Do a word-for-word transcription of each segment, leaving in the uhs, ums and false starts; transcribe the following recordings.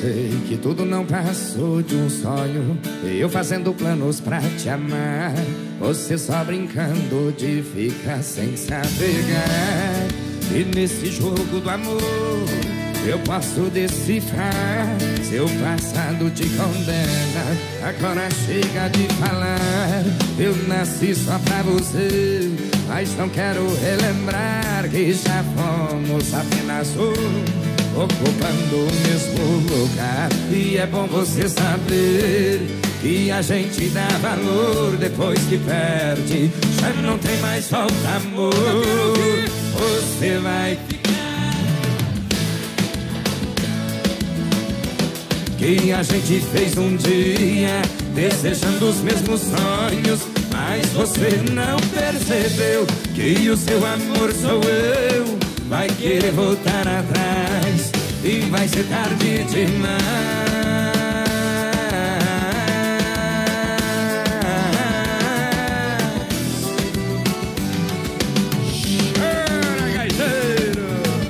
sei que tudo não passou de um sonho, eu fazendo planos pra te amar, você só brincando de ficar sem se apegar. E nesse jogo do amor eu posso decifrar, seu passado te condena, agora chega de falar. Eu nasci só pra você, mas não quero relembrar que já fomos apenas um, ocupando o mesmo lugar. E é bom você saber que a gente dá valor depois que perde, já não tem mais falta amor. Você vai ficar, que a gente fez um dia desejando os mesmos sonhos, mas você não percebeu que o seu amor sou eu. Vai querer voltar atrás e vai ser tarde demais. Chora, gaiteiro!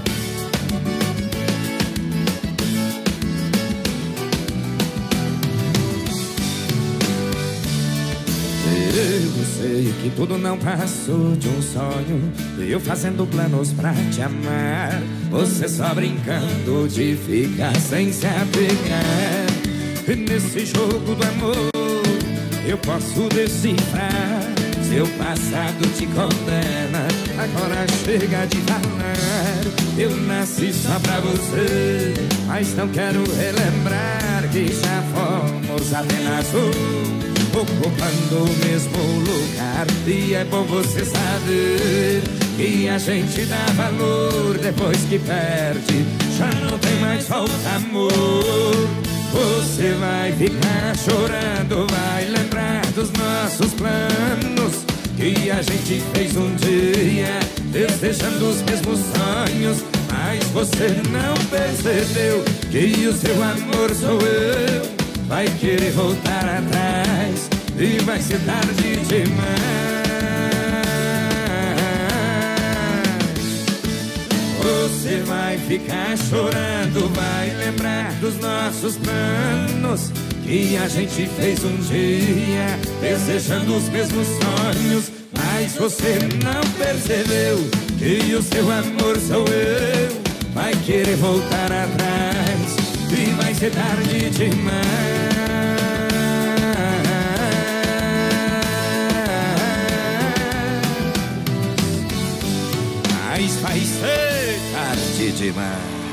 Eu sei que tudo não passou de um sonho, eu fazendo planos pra te amar, você só brincando de ficar sem se apegar. E nesse jogo do amor eu posso decifrar, seu passado te condena, agora chega de falar. Eu nasci só pra você, mas não quero relembrar que já fomos apenas um, ocupando o mesmo lugar. E é bom você saber que a gente dá valor depois que perde, já não tem mais falta amor. Você vai ficar chorando, vai lembrar dos nossos planos que a gente fez um dia desejando os mesmos sonhos, mas você não percebeu que o seu amor sou eu. Vai querer voltar atrás e vai ser tarde demais. Você vai ficar chorando, vai lembrar dos nossos planos que a gente fez um dia desejando os mesmos sonhos, mas você não percebeu que o seu amor sou eu. Vai querer voltar atrás e vai ser tarde demais. Mas vai ser tarde demais.